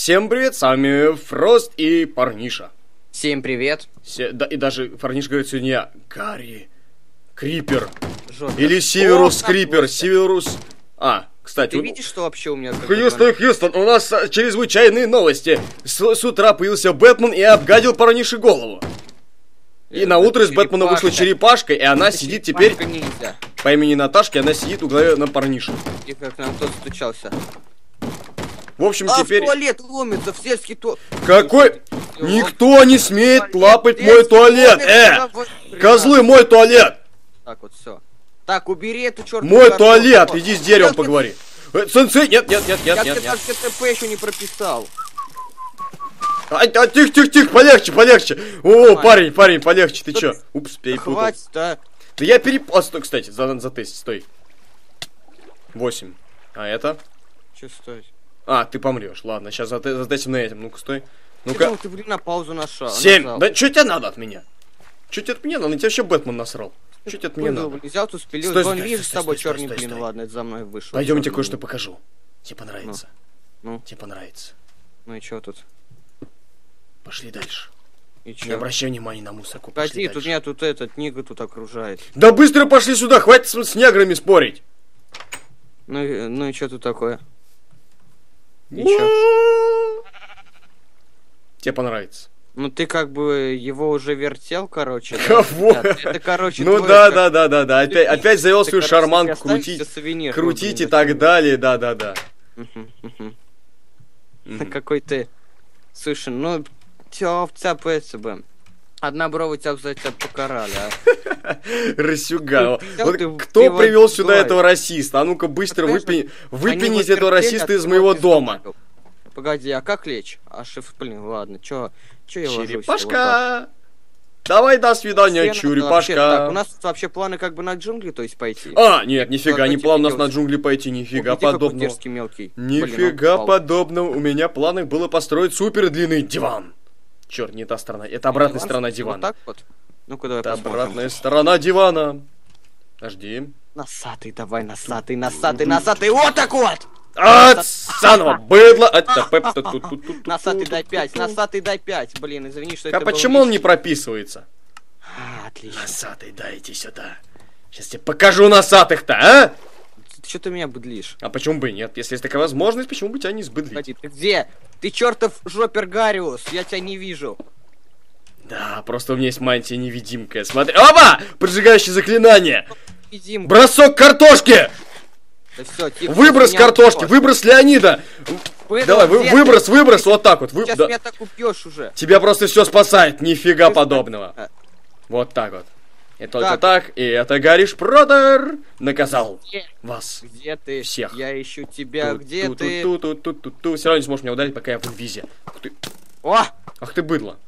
Всем привет, с вами Фрост и Парниша. Всем привет. Да, и даже Парниша говорит сегодня я, Гарри Крипер. Жопа. Или Северус Крипер, Северус... Кстати... Ты видишь, что вообще у меня... Хьюстон, у нас чрезвычайные новости. С утра появился Бэтмен и обгадил Парнише голову. И на утро из Бэтмена вышла черепашка, и она сидит теперь... По имени Наташки, она сидит у головы на Парнише. И как нам кто-то стучался. В общем, теперь... в туалет ломится, в сельский туалет. Какой? Никто не смеет лапать мой туалет! Козлы, мой туалет! Так вот, все. Так, убери эту чертову... Мой туалет! Иди с деревом поговори. Сенсей, нет. Я тебе даже КТП еще не прописал. Тихо, полегче. О, парень, полегче, ты чё? Упс, перепутал. Хватит, да. Да я перепутал. Стой, кстати, затестить, стой. 8. А это? Че стоит? Ты помрешь. Ладно, сейчас затестим на этом. Ну-ка, стой. Ну-ка. Ты, блин, на паузу нашел. 7. Да что тебе надо от меня? Что тебе от меня надо? На тебя вообще Бэтмен насрал. Что тебе от меня надо? Взял, тут спилил. Стой, вижу с тобой черный, блин, ладно, это за мной вышел. Пойдем, я тебе кое-что покажу. Тебе понравится. Ну? Тебе понравится. Ну и чё тут? Пошли дальше. И чё? Не обращай внимания на мусорку. Погоди, тут меня тут книга тут окружает. Да быстро пошли сюда, хватит с неграми спорить. Ну и что тут такое? И чё? Тебе понравится. Ну ты как бы его уже вертел, короче. Кого? Да? Это, короче, ну твой, да. Опять завел свою шарманку крутить и так далее, да. Какой ты. Слушай, ну тебя вцепается бы. Одна брова тебя, кстати, покарали, а. Расюгал. Вот кто привел сюда этого расиста? А ну-ка быстро выпените этого расиста из моего дома. Погоди, а как лечь? Блин, ладно, чё я ложусь? Черепашка! Давай, до свидания, черепашка. Так, у нас тут вообще планы как бы на джунгли, то есть пойти. Нет, нифига, не план у нас на джунгли пойти, нифига подобного. Нифига подобного. У меня в планах было построить супер длинный диван. Черт, не та сторона. Это обратная сторона дивана. Вот так вот? Ну-ка, давай посмотрим. Обратная сторона дивана. Подожди. Носатый, давай, носатый. Вот так вот! Заново, быдло. Носатый дай 5. Блин, извини, что это. А почему он не прописывается? Отлично. Носатый, дайте сюда. Сейчас тебе покажу носатых-то, а? Что ты меня быдлишь? А почему бы и нет? Если есть такая возможность, почему бы тебя не сбыдлить? Кстати, ты где? Ты чертов Жопергариус, я тебя не вижу. Да, просто у меня есть мантия-невидимка. Смотри. Опа! Поджигающее заклинание. Невидимка. Бросок картошки! Да всё, тихо, выброс картошки, выброс Леонида. Давай, выброс, вот так вот. Сейчас меня так упьешь уже. Тебя просто все спасает, нифига подобного. Вот так вот. И только так, и это Гарри Шпродер наказал вас. Где ты? Всех. Я ищу тебя, где ты? Все равно не сможешь меня ударить, пока я в инвизе. О! Ах ты быдло.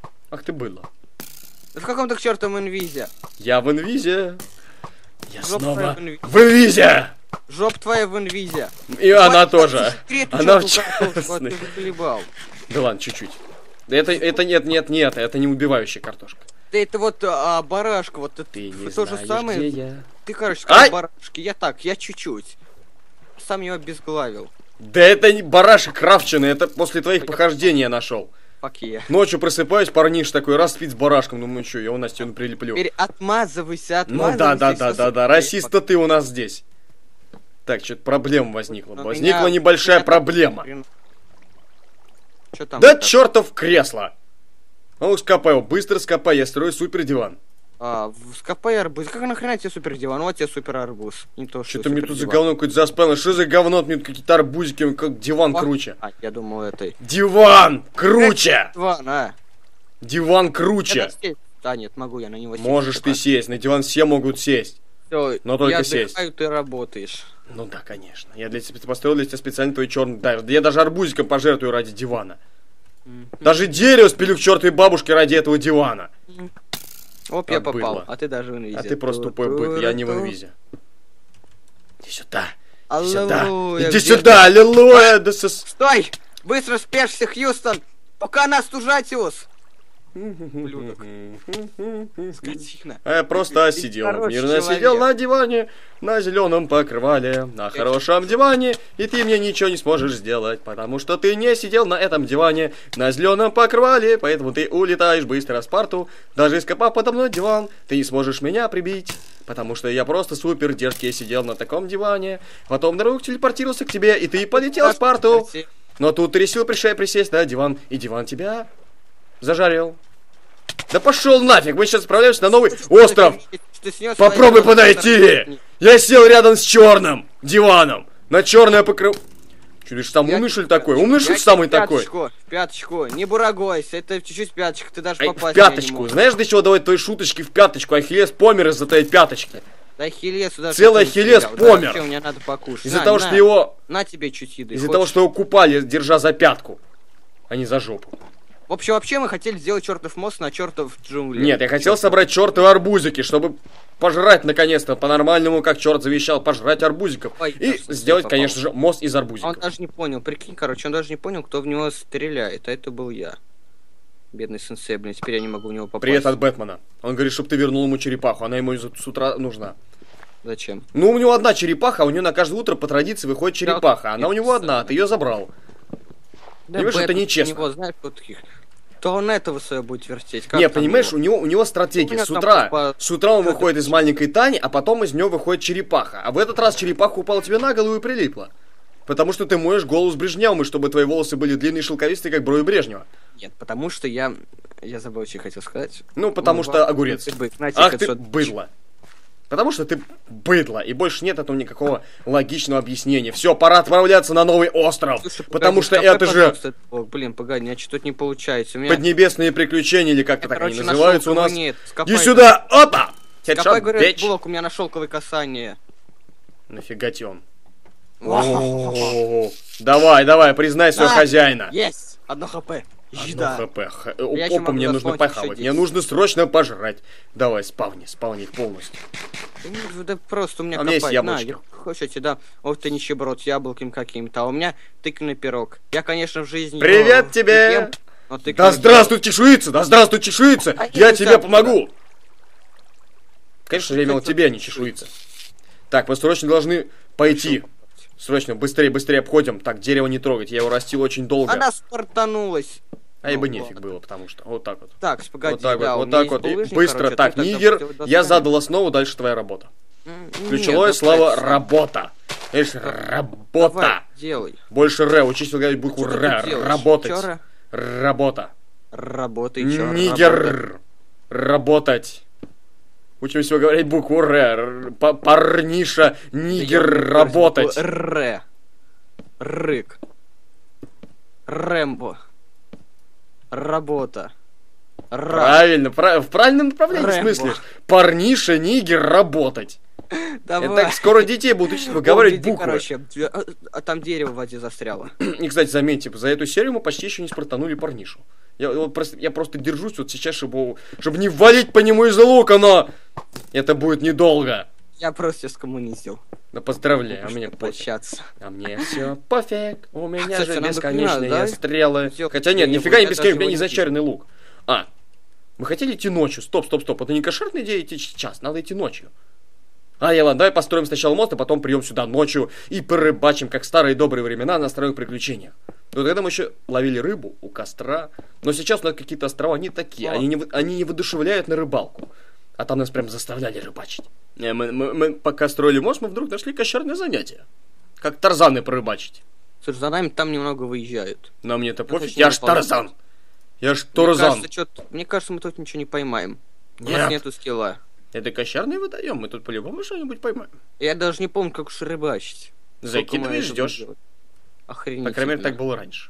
В каком ты к чертовом инвизе? Я в инвизе. Я снова в инвизе. Жоп твоя в инвизе. И она тоже. Она в частности. Да ладно, чуть-чуть. Это нет, это не убивающая картошка. Да это вот барашка, вот это ты не то же самое. Где я? Ты, короче, сказал барашки. Я чуть-чуть. Сам его обезглавил. Да это не барашек крафченый, это после твоих похождений я нашел. Ночью просыпаюсь, парниш такой, раз спит с барашком, думаю, что я у нас стену прилеплю. Теперь отмазывайся. Ну да, расист-то ты у нас здесь. Так, что-то проблема возникла. Возникла небольшая проблема. Да чертов кресло! Ну, скопай его, быстро скопай, я строю супер диван. Скопай арбуз. Как нахрена тебе супер диван? Вот тебе супер арбуз. Не то, что ты мне тут за говно какой-то заспал. Что за говно? Мне тут какие-то арбузики, как диван круче. Я думал, это... Диван круче! Диван, Диван круче! Нет, могу я на него сесть. Можешь ты сесть, на диван все могут сесть. Но только сесть. Я ты работаешь. Ну да, конечно. Я построил для тебя специально твой черный... Да, я даже арбузиком пожертвую ради дивана. Даже дерево спилю к чертовой бабушке ради этого дивана. Оп, я попал, а ты даже в инвизе. А ты просто тупой быт, я не в инвизе. Иди сюда. Аллилуйя. Иди сюда, аллилуйя. Стой! Быстро спешься, Хьюстон! Пока нас тужатиус! Ублюдок. Скотина. А я просто Ты сидел, хороший мирно человек. сидел на диване, на зеленом покрывале, на хорошем диване, и ты мне ничего не сможешь сделать, потому что ты не сидел на этом диване, на зеленом покрывале, поэтому ты улетаешь быстро в Спарту, даже ископав подо мной диван, ты не сможешь меня прибить, потому что я просто супер дерзкий сидел на таком диване, потом вдруг телепортировался к тебе, и ты полетел в Спарту, но тут ты решил присесть на диван, и диван тебя зажарил. Да пошел нафиг, мы сейчас отправляемся на новый остров. Попробуй подойти. Я сел рядом с черным диваном. На черное покрывало. Че, ты ж там умный, что ли, такой? Умный, что ли, самый такой? Пяточку, не бурагойся, это чуть-чуть пяточка, ты даже В попасть не пяточку. можешь. Знаешь, до чего давать твои шуточки в пяточку? Ахиллес помер из-за твоей пяточки. Да Ахиллесу даже... Целый Ахиллес помер. Вообще, мне надо покушать. Из-за того, что его... На тебе чуть еды. Из-за того, что его купали, держа за пятку, а не за жопу. Вообще мы хотели сделать чертов мост на чертов джунгли. Нет, я хотел собрать чертовы арбузики, чтобы пожрать наконец-то по-нормальному, как черт завещал, пожрать арбузиков. Ой, И кажется, сделать, попал. конечно же, мост из Он арбузиков. даже не понял, прикинь, короче, он даже не понял, кто в него стреляет, а это был я. Бедный сенсей, блин, теперь я не могу в него попасть. Привет от Бэтмена. Он говорит, чтобы ты вернул ему черепаху, она ему с утра нужна. Зачем? Ну, у него одна черепаха, а у него на каждое утро по традиции выходит черепаха. Да, Она у него одна, а ты ее забрал. Да, Понимаешь, это Бэтмен, нечестно. у него, знаешь, вот таких... То он этого своего будет вертеть. Как Не, там понимаешь, его? у него стратегия. У меня С там утра он как выходит из маленькой Тани, а потом из нее выходит черепаха. А в этот раз черепаха упала тебе на голову и прилипла. Потому что ты моешь голову с Брежневым, и чтобы твои волосы были длинные и шелковистые, как брови Брежнева. Нет, потому что я забыл, что я хотел сказать. Ну, потому что огурец. Знаете, Ах как ты что- быдло. Потому что ты быдло, и больше нет этому никакого логичного объяснения. Все, пора отправляться на новый остров. Слушай, потому погоди, что скопай, это же пожалуйста, О, блин, погоди, у меня что-то не получается. У меня... поднебесные приключения, или как-то Я, так они короче, называются у нашел, нас. кого нет. Скопай, Иди сюда, опа! Скопай, Хедшот, говорят, бич. блок, у меня на шелковое касание. Нафига тебе он? О, Давай, признай своего На! хозяина. Есть! Одно хп. Еда. Одно хп. Я еще Опа, могу мне нужно заспаунить еще похавать. 10. Мне нужно срочно пожрать. Давай, спавни их полностью. Да просто у меня А у меня есть копать. яблочко. На, хочете, да. Ох ты нищеброд с яблоком каким-то. А у меня тыквенный пирог. Я, конечно, в жизни... Привет его не тебе! ем, но тыквенный Да здравствуй, чешуйца! Да здравствуй, чешуйца! А Я я тебе сам помогу! Конечно, я имел тебе, а не чешуйца. Так, мы срочно должны пойти. Срочно, быстрее обходим. Так, дерево не трогать, я его растил очень долго. Она спартанулась. А ибо Ну, нефиг ладно. было, потому что. Вот так вот. Так, погоди, Вот так да, вот, у вот меня так есть вот. И булыжник, быстро. короче, Так, ты тогда Нигер, противодоставишь. я задал основу, дальше твоя работа. Ключевое Нет, слово давай, работа. Видишь, Давай, работа. делай. Больше р, учись говорить букву Что ты р. тут делаешь? Работать. Чё ра? Работа. Работай, чё, работай. Нигер. Работать. Учимся говорить букву р. Парниша. Нигер. Да я Работать. Р. Рык. Рэмбо. Работа. Правильно, в правильном направлении Рэмбо. смыслишь. Парниша, нигер, работать. Это Давай. так скоро детей будут учить выговаривать Иди, буквы. короче, там дерево в воде застряло. И, кстати, заметьте, за эту серию мы почти еще не спартанули парнишу. Я просто держусь вот сейчас, чтобы не валить по нему из лука, но это будет недолго. Я просто скоммунизил. Да поздравляю, а мне пофиг. прощаться. А мне все пофиг, у меня Кстати, же нам бесконечные дохрена, да? стрелы. Сделать Хотя нет, где-нибудь, нифига не я бесконечный, даже у меня не его не зачаренный лук. Мы хотели идти ночью, стоп, это не кошерная идея идти сейчас, надо идти ночью. Ладно, давай построим сначала мост, а потом придем сюда ночью и порыбачим, как в старые добрые времена на островных приключениях. Вот тогда мы еще ловили рыбу у костра, но сейчас у нас какие-то острова не такие, они не воодушевляют на рыбалку. А там нас прям заставляли рыбачить. Мы пока строили мост, мы вдруг нашли кошерное занятие. Как тарзаны порыбачить. Слушай, за нами там немного выезжают. Но мне-то пофиг, точнее, я ж выполняют. Тарзан. Я ж Тарзан. Мне кажется, мы тут ничего не поймаем. У Нет. нас нету скилла. Это кошерный водоем, мы тут по-любому что-нибудь поймаем. Я даже не помню, как уж рыбачить. Закидывай и ждешь. Охренительно. По крайней мере, так было раньше.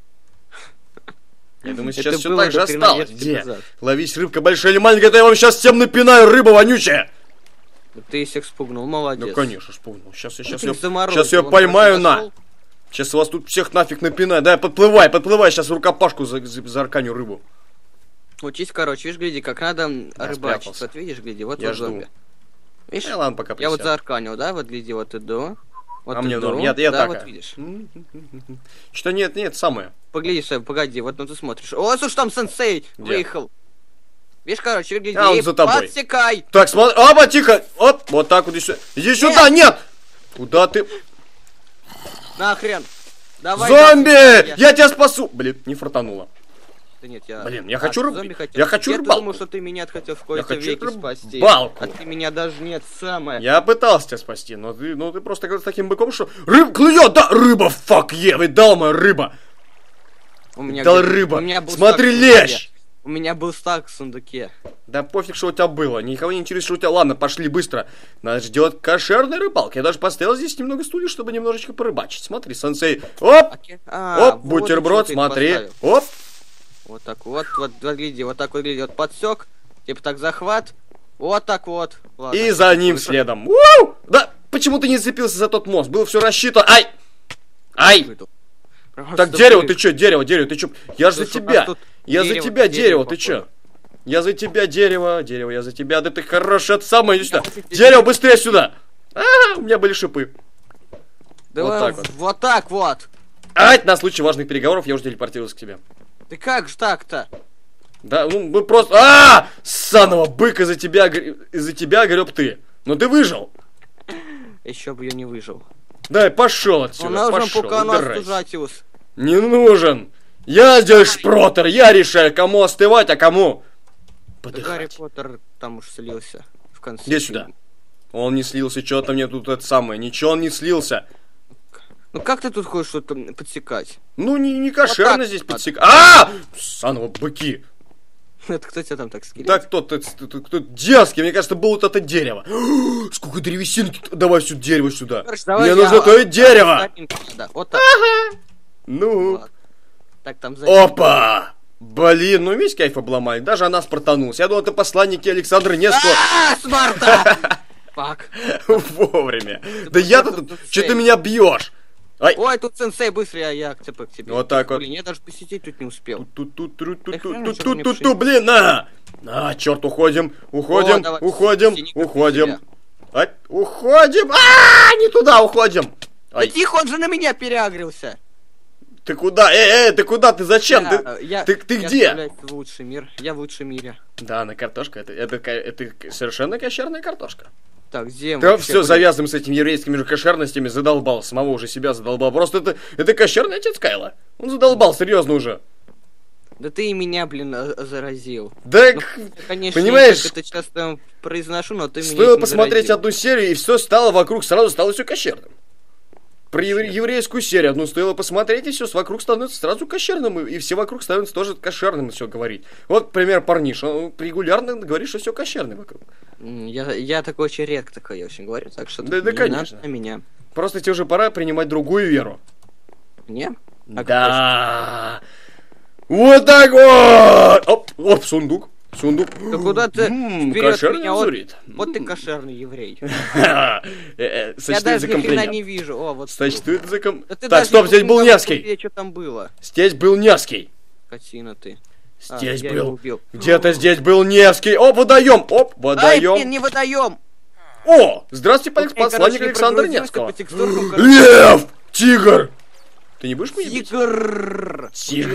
Я думаю, Это сейчас все было так же до осталось. тренировки Где? назад. Ловись, рыбка большая или маленькая, то я вам сейчас всем напинаю, рыба вонючая! Ты всех спугнул, молодец. Ну, конечно, вспомнил. Сейчас Ну, я ты их заморозил, сейчас я он поймаю просто на. зашел. Сейчас вас тут всех нафиг напинаю. Да, подплывай, сейчас в рукопашку за арканю рыбу. Учись, короче, видишь, гляди, как надо рыбачить. спрятался. Вот видишь, гляди, вот Я вот жду. зомби. Видишь, Ладно, пока я вот присяду. заарканил, да, вот гляди, вот иду. Вот А ты мне норм, здоров. я да, так. вот видишь. Что нет, самое. Погоди, вот ну ты смотришь. О, слушай, там сенсей Где? выехал. Видишь, короче, выгляди, А, он за тобой. подсекай. Так, смотри, оба, тихо, оп, вот так вот еще. Иди сюда, нет! Куда ты? Нахрен. Давай. Зомби! Я тебя спасу! Блин, не фартануло. Да нет, я... Блин, я хочу зомби хотел. я хочу Я рыбалку. думал, что ты меня хотел в кои-то хочу веки спасти. рыбалку. А ты меня даже нет, самое. Я пытался тебя спасти, но ты просто говоришь таким быком, что рыб клюет, да, рыба, фак, вы дал моя рыба. У меня Дал где-то- рыба. у меня был Смотри, стак в сундуке. лещ! У меня был стак в сундуке. Да пофиг, что у тебя было, никого не интересует, что у тебя. Ладно, пошли быстро. Нас ждет кошерная рыбалка. Я даже поставил здесь немного стульев, чтобы немножечко порыбачить. Смотри, сенсей. Оп! Оп, вот бутерброд, ты смотри. поставил. Оп! Вот так вот гляди, вот так вот гляди, вот подсек, типа так захват, вот так вот. Ладно, И за ним следом. Уу! Да, почему ты не зацепился за тот мост? Было все рассчитано. Ай! Ай! Так, дерево, ты чё, дерево, ты чё? Я же за тебя. Я за тебя, дерево, ты чё? Я за тебя, дерево, я за тебя. Да ты хороший, это самое, иди сюда. Дерево, быстрее сюда. У меня были шипы. Вот так вот. Вот так вот. Ай, на случай важных переговоров я уже телепортировался к тебе. Ты как же так-то? Да, ну мы просто... Саного бык, из-за тебя греб ты. Но ты выжил. Еще бы я не выжил. Дай, пошел отсюда, Он нужно пошел, пока убирайся. остужатиус. Не нужен. Я здесь шпротер, я решаю, кому остывать, а кому Гарри подыхать. Поттер там уж слился в конце. Иди сюда. Он не слился, что-то мне тут это самое. Ничего он не слился. Ну как ты тут хочешь что-то подсекать? Ну, не кошерно так здесь надо. подсек. Саного быки. Это кто тебя там так скелет? Так, кто-то дерзкий, мне кажется, было вот это дерево. Сколько древесинки. Давай сюда дерево сюда. Короче, давай Мне нужно твое дерево. Да, вот так. Ну. Вот. Так, там сзади. Опа! Блин, ну весь кайф обломали. Даже она спартанулась. Я думал, это посланники Александра Невского. Спарта! Фак. Вовремя. Да я-то тут... Че ты меня бьешь? Ай. Ой, тут сенсей, быстро я к тебе. Вот так вот. Блин, я даже посетить тут не успел. Ту-ту-ту-ту-ту-ту, блин, на! Черт, уходим. О, давай, синий как Уходим. тебя. Уходим. Не туда уходим. Да тихо, он же на меня переагрился. Ты куда? Ты куда? Ты зачем? Ты Я где? отправляюсь в лучший мир. Я в лучшем мире. Да, на картошка. Это совершенно кошерная картошка. Так, где мы? Да все, завязываем с этими еврейскими же кошерностями, задолбал. Самого уже себя задолбал. Просто это кошерный отец Кайла. Он задолбал, серьезно уже. Да ты и меня, блин, заразил. Да, Ну, конечно, понимаешь, я это часто произношу, но ты меня стоило этим посмотреть заразил. одну серию, и все стало вокруг, сразу стало все кошерным. Про еврейскую серию одну стоило посмотреть, и все вокруг становится сразу кошерным, и все вокруг становится тоже кошерным все говорить. Вот, пример, парниша, он регулярно говорит, что все кошерное вокруг. Я такой очень редко такое очень говорю, так что Да, не конечно. надо на меня. Просто тебе уже пора принимать другую веру. Мне? А Да. Вот так вот! Оп, сундук. Да куда ты вперед Кошерный меня? Вот, зурит. вот ты кошерный еврей. Я Я даже ни хрена не вижу. О, вот. Что это за Да ты Так, даже стоп, не здесь был упоминал, Невский. Что там было? Здесь был Невский. Скотина ты. Здесь я его был. убил. Где-то здесь был Невский. Оп, водоем. Оп, Ай, водоем. блин, не водоем! О, здравствуйте, Вот я, посланник короче, Александра прогрузился Невского. по текстуркам, короче. Лев! Тигр! Ты не будешь меня бить? Тигр!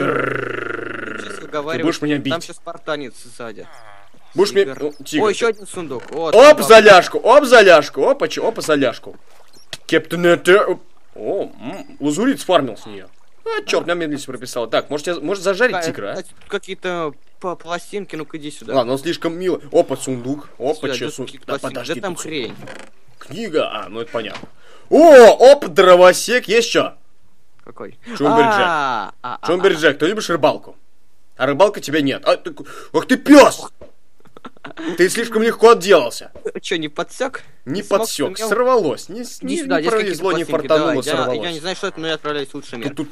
Тигр! Сейчас Ты выговариваю. будешь меня Там бить? сейчас спартанец сзади. Будешь меня... Тигр. Тигр. О, еще один сундук. Оп, за ляжку, оп, за ляжку, опа, за ляжку. Кептен это... О, лазурит сфармил с нее. Черт, меня медленно прописал. Так, может зажарить тигра, а? Тут какие-то пластинки, ну-ка иди сюда. Ладно, он слишком мило. Опа, сундук. Опа, Сюда, че тут сундук. какие-то Да, пластинки. подожди, Да там тут хрень. книга, ну это понятно. О, оп, дровосек, есть что? Какой? Чумберджек. Чумберджек, ты любишь рыбалку? А рыбалка тебя нет. Ах ты пес! Ты слишком легко отделался. Че, не подсек? Не смог, подсек, сумел? сорвалось. Не Иди сюда, здесь пролезло, не какие-то пластинки. фартануло, Давай, я не сорвалось. знаю, что это, но я отправляюсь в лучший мир.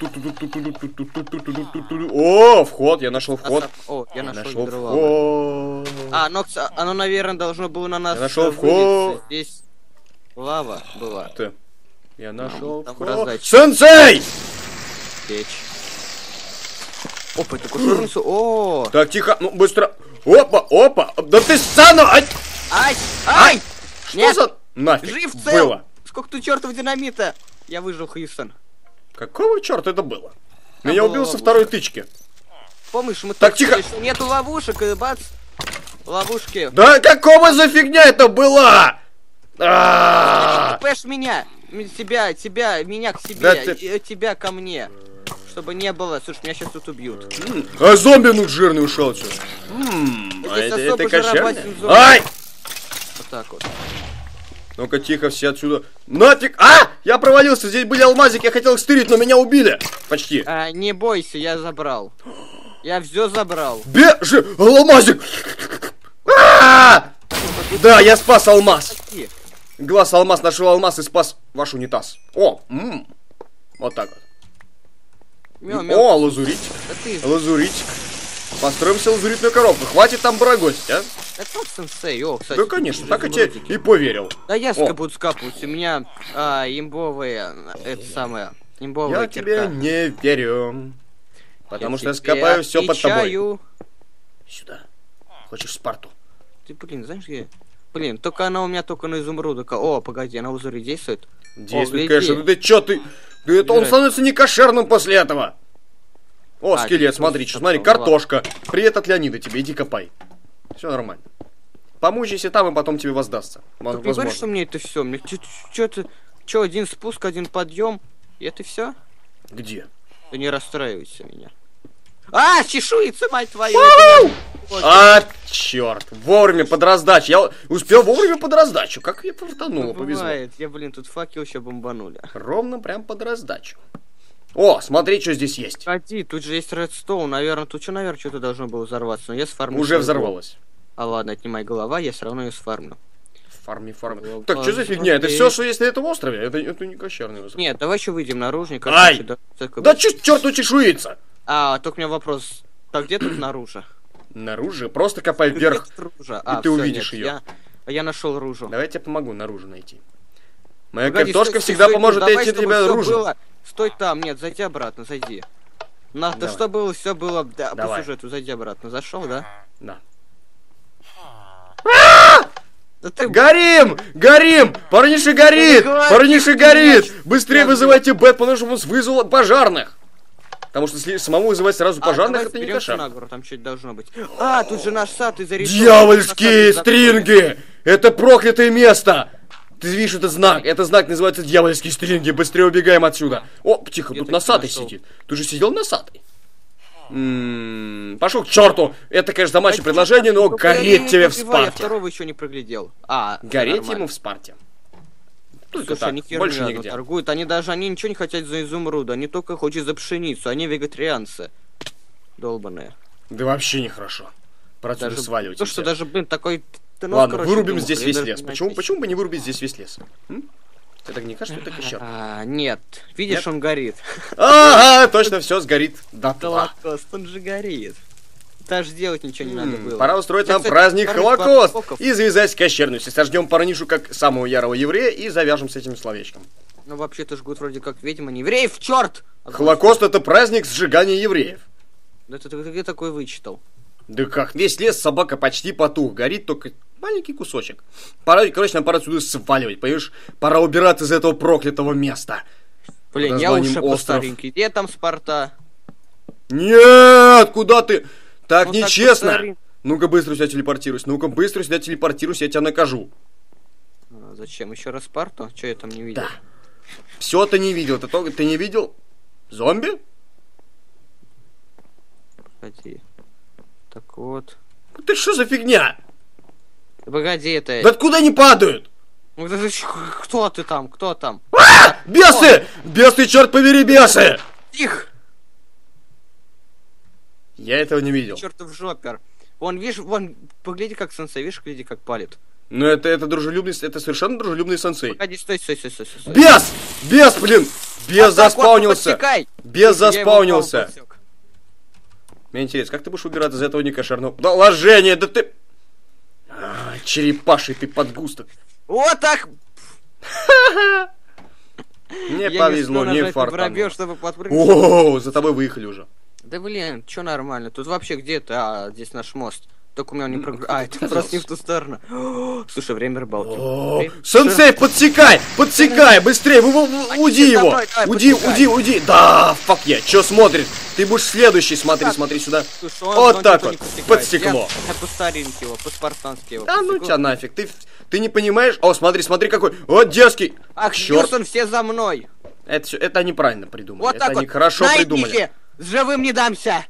О, вход, я нашел вход. О, я Нашел нашел дрова. вход. Оно, наверное, должно было на нас Я нашел вылиться. вход. Здесь лава была. Я нашел там вход. раздача. Сенсей! Печь. Опа, это кушерницу. О! Так, тихо, ну быстро. Опа. Да ты стану! Ай! Ай! Что за нафиг Жив цел! было? сколько тут чертов динамита? Я выжил, Хьюстон. Какого черта это было? Там Меня была убил со ловушка. второй тычки. Помнишь, мы Так, только тихо. сказали, что нету ловушек, и бац, ловушки. Да какого за фигня это была? А-а-а! Ты пэш меня, тебя, меня к себе, Да ты- тебя ко мне. Чтобы не было, слушай, меня сейчас тут убьют. А зомби ну жирный ушел отсюда. А Здесь это особо кошерно? жиробасен зомби. Ай! Вот так вот. Ну-ка, тихо, все отсюда. Нафиг! А! Я провалился, здесь были алмазики, я хотел их стырить, но меня убили. Почти. Не бойся, я забрал. Я все забрал. Бежи! Алмазик! А! Да, я спас алмаз. Какие? Глаз алмаз, нашел алмаз и спас ваш унитаз. О! Вот так вот. О, лазуритик. Да ты, Лазуритик. Построим себе лазуритную коробку. Хватит там барагозить, а? да как сенсей, о, кстати. Да, конечно, тут так и тебе изумрудики. и поверил. Да я О. буду скапывать, у меня имбовые, это самое, имбовая Я тебе кирка. не верю. Потому что я тебе скопаю все под тобой. отвечаю. Сюда. Хочешь Спарту? Ты, блин, знаешь где? Блин, только она у меня только на изумрудах. О, погоди, она в узоре действует? Действует, гляди. конечно. Ну ты чё ты? Да это он Убирай. становится не кошерным после этого. О, А, скелет, ты смотри, просто смотри, такой, картошка. Привет от Леонида тебе, иди копай. Все нормально. Помучайся там, и потом тебе воздастся. Ты не говоришь, что мне это все? Мне что, один спуск, один подъем, и это все? Где? Да не расстраивайся меня. Чешуется, мать твою! А, черт, вовремя под раздачу. Я успел вовремя под раздачу. Как я повтануло, повезло. Бывает. Я, блин, тут факел еще бомбанули. Ровно прям под раздачу. О, смотри, что здесь есть. Погоди, тут же есть редстоун, наверное, тут наверное, что-то должно было взорваться, но я сфармлю. Уже свой взорвалось. блок. А ладно, отнимай голова, я все равно ее сфармлю. Фарми. Голова, Так, что за фигня? Это смотри. все, что есть на этом острове? Это не кошерный остров. Нет, давай еще выйдем наружу, Ай! короче, Да черту чешуется! только у меня вопрос. Так где тут наружу? Наружу, просто копай вверх. Где тут ружа? и ты увидишь её. Я нашел ружу. Давай я тебе помогу наружу найти. Моя Погоди, картошка стой, всегда стой, поможет давай, найти чтобы тебя всё ружу. было. Стой там, нет, зайди обратно, зайди. Да Давай. что было, все было, да, по Давай. сюжету, зайди обратно. Зашел, да? Да. Да ты, Горим! Горим! Парниша горит! Ну, давай, Парниша ты горит! меня Быстрее я вызывайте Бэтмена, чтобы он вызвал пожарных! Потому что самому вызывать сразу пожарных давай это не вперёмся кошерно. на гору, там что-то должно быть. Тут же наш сад из-за речки. Дьявольские стринги! Это проклятое место! Ты видишь, это знак. Это знак называется дьявольские стринги. Быстрее убегаем отсюда. О, тихо, Я тут таки носатый нашел. сидит. Ты же сидел носатый. Пошел к черту. Это, конечно, домашнее предложение, но гореть тебе в Я Спарте. второго еще не проглядел. Гореть нормально. ему в Спарте. Только Слушай, они так, херню больше одну нигде. торгуют. Они ничего не хотят за изумруд, они только хотят за пшеницу. Они вегетарианцы. Долбаные. Да вообще нехорошо. Пора отсюда сваливать. То, что нельзя. даже, блин, такой... Ладно, вырубим здесь я весь даже лес. не Почему написан. бы не вырубить здесь весь лес? Это не кажется, что это кошер. Нет. Видишь, Нет? он горит. Ага, точно все сгорит дотла. Холокост, он же горит. Даже делать ничего не надо было. Пора устроить Я, нам кстати, праздник вторых Холокост подскоков. и завязать кощерность. Сождем парнишу как самого ярого еврея и завяжем с этим словечком. Ну, вообще-то жгут вроде как ведьма, не евреев, черт! Холокост это праздник сжигания евреев. Да ты где такой вычитал? Да как, весь лес собака почти потух, горит только маленький кусочек. Пора, короче, нам пора отсюда сваливать, понимаешь? Пора убираться из этого проклятого места. Блин, я названием уже по остров. старенький. Где там Спарта? Нет, куда ты? Так Ну, так нечестно. повтори. Ну-ка быстро сюда телепортируйся. Ну-ка быстро сюда телепортируйся, я тебя накажу. Зачем? Еще раз Спарту? Че я там не видел? Да. Все ты не видел. Ты не видел? Зомби? Погоди. Так вот. Ты что за фигня? Погоди, это... Да откуда они падают? Ну, кто ты там? Кто там? Бесы! Бесы, черт побери, бесы! Их! Я этого не видел. Чертов жопер. Вон, видишь, вон, погляди, как сенсей, видишь, гляди, как палит. Ну это дружелюбный, это совершенно дружелюбный сенсей. Погоди, стой. Бес! Бес, блин! Бес заспаунился! Подсекай! Бес Я его заспаунился! подсек. Мне интересно, как ты будешь убираться из этого некошерного... Да ложение, да ты... черепаший ты подгусток. Вот так! Не Я повезло, не не успел нажать на воробьё, фартануло. чтобы подпрыгнуть. О, за тобой выехали уже. Да блин, чё нормально? Тут вообще где-то, здесь наш мост. Только у меня он не прогрузил. А, это просто не в ту сторону. Слушай, время рыбалки. Сенсей, подсекай! Подсекай! Быстрее! Уди его! Уди! Да, фак я. Чё смотрит? Ты будешь следующий, смотри сюда. Вот так вот. Подсекло. Я по старинке его, по спартански его. Да ну тебя нафиг. Ты не понимаешь? О, смотри какой. Вот дерзкий. Ах, Хьюстон, все за мной. Это неправильно придумали. Вот так это вот. нехорошо придумали. С живым не дамся.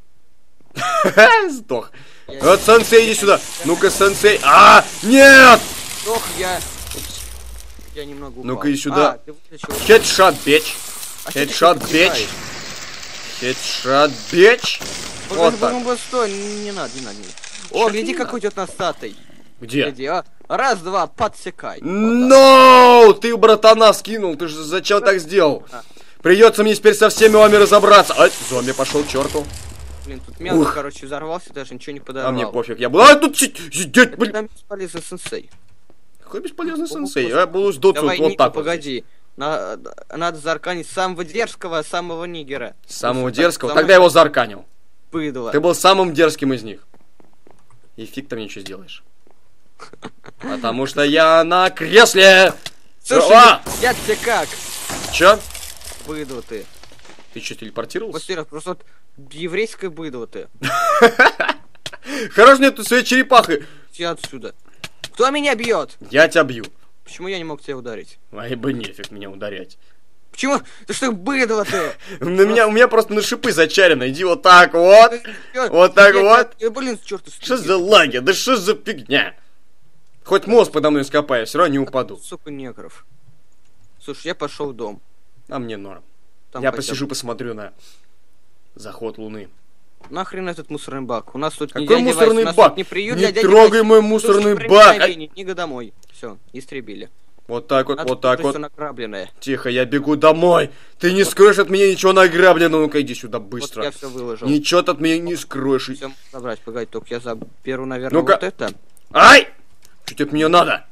Сдох. Вот, сенсей, иди сюда. Ну-ка, сенсей. Нет! Сдох я. Я немного упал. Ну-ка, иди сюда. Хедшот, бич. Хедшот, бич. Хедшот, бич. Вот так. Стой, не надо. О, гляди, какой идет носатый. Где? Гляди, а. Раз, два, подсекай. No! Ты братана скинул. Ты же зачем так сделал? Придется мне теперь со всеми вами разобраться. Ай, зомби пошел к черту. Блин, тут мелко, короче, взорвался, даже ничего не подорвал. А мне пофиг, я буду... тут сидеть, блин. Там бесполезный сенсей. Какой бесполезный сенсей? Я буду сдуться вот так вот. Погоди. Надо зарканить самого дерзкого, самого нигера. Самого дерзкого? Тогда его зарканил. Быдло. Ты был самым дерзким из них. И фиг ты мне что сделаешь. Потому что я на кресле. Слушай, я тебе как? Чё? Быдло ты. Ты что, телепортировался? Вот просто вот еврейское быдло ты. Хорош мне тут своей черепахой. Иди отсюда. Кто меня бьет? Я тебя бью. Почему я не мог тебя ударить? Ай бы нефиг меня ударять. Почему? Ты что, быдло ты? У меня просто на шипы зачарено. Иди вот так вот. Вот так вот. Блин, черт. Что за лаги? Да что за фигня? Хоть мост подо мной скопаю, все равно не упаду. Сука, негров. Слушай, я пошел в дом. А мне норм. Я посижу, посмотрю на заход луны. Нахрен этот мусорный бак? У нас тут какой мусорный бак? Не трогай мой мусорный бак! Книга домой. Все, истребили. Вот так вот, вот так вот. Награбленное. Тихо, я бегу домой. Ты не скроешь от меня ничего награбленного. Ну-ка, иди сюда быстро. Вот я все выложил. Ничего ты от меня не скроешь. Все забрать, погоди, только я заберу, наверное, вот это. Ай! Что тебе от меня надо?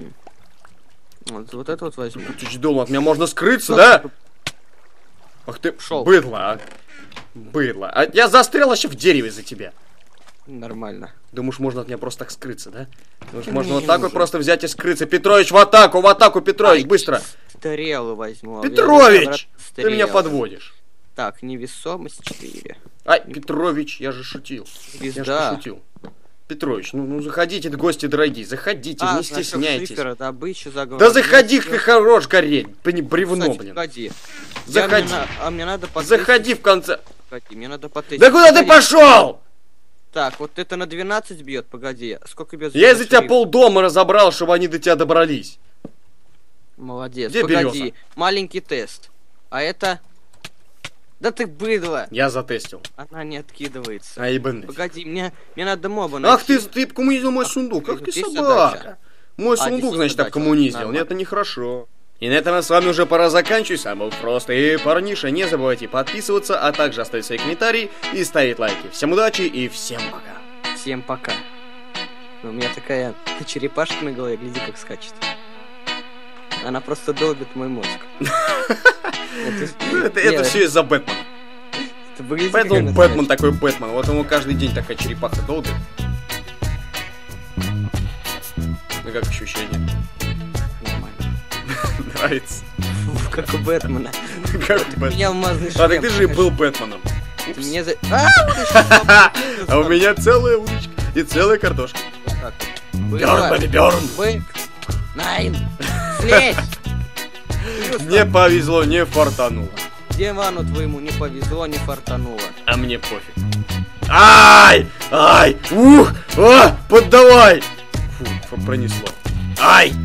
Вот это вот возьму. Ты дома, от меня можно скрыться, да? Ах ты, быдло, быдло. А я застрял вообще в дереве за тебя. Нормально. Думаешь, можно от меня просто так скрыться, да? Думаешь, можно вот так вот просто взять и скрыться. Петрович, в атаку, Петрович, быстро. Стрелы возьму. Петрович, ты меня подводишь. Так, невесомость 4. Ай, Петрович, я же шутил. Я же шутил. Петрович, ну заходите, гости дорогие, заходите, не стесняйтесь. Да заходи, ты хорош гореть, бревно, блин. Заходи. А мне надо потестить. Заходи в конце. Погоди, мне надо потестить. Да куда ты пошел? Так, вот это на 12 бьет, погоди. Сколько бьет? Я из-за тебя полдома разобрал, чтобы они до тебя добрались. Молодец. Где погоди, береза? Маленький тест. А это... Да ты быдло! Я затестил. Она не откидывается. Ебаный. Погоди, мне надо моба найти. Ах ты обкоммунизил мой сундук, ах ты собака. Мой сундук, значит, обкоммунизил. Это нехорошо. И на этом с вами уже пора заканчивать. Сам был просто и парниша. Не забывайте подписываться, а также оставить свои комментарии и ставить лайки. Всем удачи и всем пока. Всем пока. У меня такая черепашка на голове, гляди как скачет. Она просто долбит мой мозг. Это все из-за Бэтмена. Поэтому Бэтмен такой Бэтмен. Вот ему каждый день такая черепаха долбит. Ну как ощущение? Нормально. Нравится. Как у Бэтмена. Как у Бэтмена. Меня алмазный шлем. А так ты же и был Бэтменом. Мне за... А у меня целая удочка и целая картошка. Бёрн, бэби, бёрн. Бэк. Найн. Слезь. Не повезло, не фартануло. Дивану твоему не повезло, не фартануло. А мне пофиг. Ай! Ай! Ух! А! Поддавай! Фу, пронесло. Ай!